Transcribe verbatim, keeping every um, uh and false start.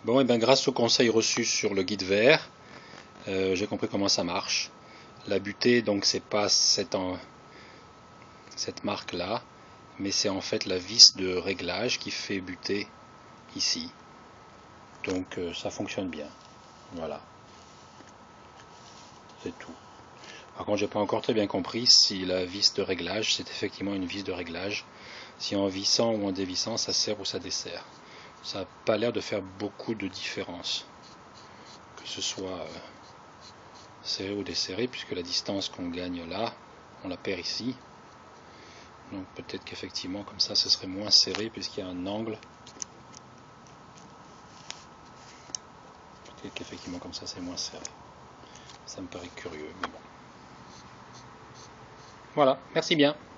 Bon, et bien grâce aux conseils reçus sur le guide V R, euh, j'ai compris comment ça marche. La butée, donc c'est pas cette, en... cette marque là, mais c'est en fait la vis de réglage qui fait buter ici. Donc euh, ça fonctionne bien. Voilà. C'est tout. Par contre, j'ai pas encore très bien compris si la vis de réglage, c'est effectivement une vis de réglage. Si en vissant ou en dévissant, ça serre ou ça dessert. Ça n'a pas l'air de faire beaucoup de différence. Que ce soit euh, serré ou desserré, puisque la distance qu'on gagne là, on la perd ici. Donc peut-être qu'effectivement, comme ça, ce serait moins serré, puisqu'il y a un angle. Peut-être qu'effectivement, comme ça, c'est moins serré. Ça me paraît curieux, mais bon. Voilà, merci bien.